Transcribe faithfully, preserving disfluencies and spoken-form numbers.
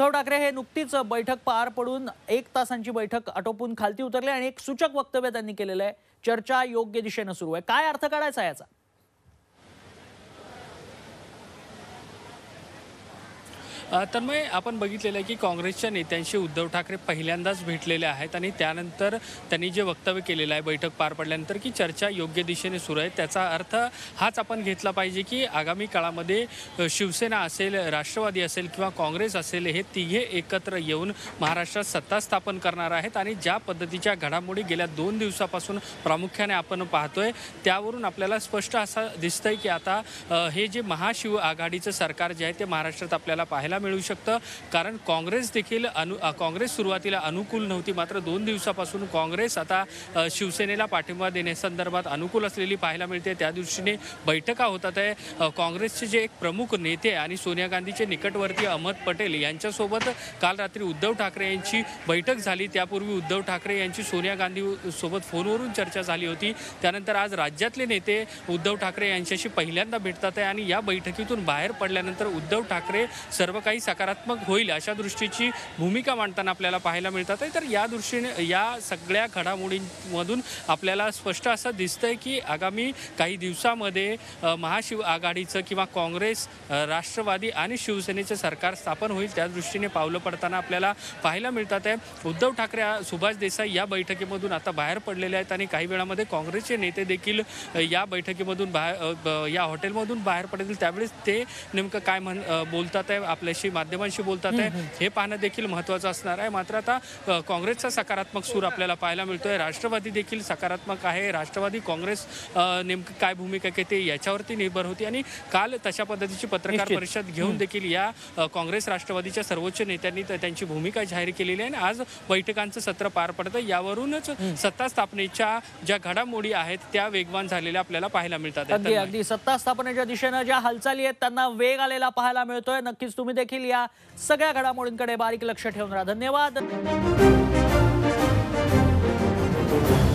उद्धव ठाकरे हे नुकतीच बैठक पार पडून एक तासांची बैठक आटोपून खालती उतरले आणि एक सूचक वक्तव्य त्यांनी केलेलं आहे। चर्चा योग्य दिशेने सुरू आहे। काय अर्थ काढायचा याचा? तन्मय, आपण बघितलेलं आहे की काँग्रेसच्या नेत्यांशी उद्धव ठाकरे पहिल्यांदाच भेटलेले आहेत आणि त्यानंतर त्यांनी जे वक्तव्य केलेलं आहे बैठक पार पडल्यानंतर की चर्चा योग्य दिशेने सुरू आहे, त्याचा अर्थ हाच आपण घेतला पाहिजे की आगामी काळामध्ये शिवसेना असेल, राष्ट्रवादी असेल किंवा काँग्रेस असेल, हे तिघे एकत्र येऊन महाराष्ट्रात सत्ता स्थापन करणार आहेत। आणि ज्या पद्धतीच्या घडामोडी गेल्या दोन दिवसापासून प्रामुख्याने आपण पाहतोय त्यावरून आपल्याला स्पष्ट असं दिसतंय की आता हे जे महाशिव आघाडीचं सरकार जे आहे ते महाराष्ट्रात आपल्याला पाहायला मिळू शकतं। कारण काँग्रेस देखील अनु काँग्रेस सुरुवातीला अनुकूल नव्हती, मात्र दोन दिवसापासून काँग्रेस आता शिवसेनेला पाठिंबा देण्यासंदर्भात अनुकूल असलेली पाहायला मिळते। त्या दृष्टीने बैठका होतात आहे। काँग्रेसचे जे एक प्रमुख नेते आणि सोनिया गांधीचे निकटवर्ती अहमद पटेल यांच्यासोबत काल रात्री उद्धव ठाकरे यांची बैठक झाली। त्यापूर्वी उद्धव ठाकरे यांची सोनिया गांधी सोबत फोनवरून चर्चा झाली होती। त्यानंतर आज राज्यातले नेते उद्धव ठाकरे यांच्याशी पहिल्यांदा भेटतात आहे आणि या बैठकीतून बाहेर पडल्यानंतर उद्धव ठाकरे सर्व काही सकारात्मक होईल अशा दृष्टीची भूमिका मांडताना आपल्याला पाहायला मिळतात आहे। तर या दृष्टीने या सगळ्या घडामोडींमधून आपल्याला स्पष्ट असं दिसतंय की आगामी काही दिवसामध्ये महाशिव आघाडीचं किंवा काँग्रेस, राष्ट्रवादी आणि शिवसेनेचं सरकार स्थापन होईल, त्या दृष्टीने पावलं पडताना आपल्याला पाहायला मिळतात आहे। उद्धव ठाकरे, सुभाष देसाई या बैठकीमधून आता बाहेर पडलेले आहेत आणि काही वेळामध्ये काँग्रेसचे नेते देखील या बैठकीमधून बाहेर या हॉटेलमधून बाहेर पडतील। त्यावेळेस ते नेमकं काय म्हण बोलतात आहे, आपल्याशी माध्यमांशी बोलतात आहे, हे पाहणं देखील महत्त्वाचं असणार आहे। मात्र आता काँग्रेसचा सकारात्मक सूर आपल्याला पाहायला मिळतोय, राष्ट्रवादी देखील सकारात्मक आहे। राष्ट्रवादी काँग्रेस नेमकं काय भूमिका घेते याच्यावरती निर्भर होती आणि काल तशा पद्धतीची पत्रकार परिषद घेऊन देखील या काँग्रेस राष्ट्रवादीच्या सर्वोच्च नेत्यांनी त्यांची भूमिका जाहीर केलेली आहे आणि आज बैठकांचं सत्र पार पडतं। यावरूनच सत्ता स्थापनेच्या ज्या घडामोडी आहेत त्या वेगवान झालेल्या आपल्याला पाहायला मिळतात। अगदी अगदी सत्ता स्थापनेच्या दिशेने ज्या हालचाली आहेत त्यांना वेग आलेला पाहायला मिळतोय। नक्कीच तुम्ही देखील या सगळ्या घडामोडींकडे बारीक लक्ष ठेवून राहा। धन्यवाद।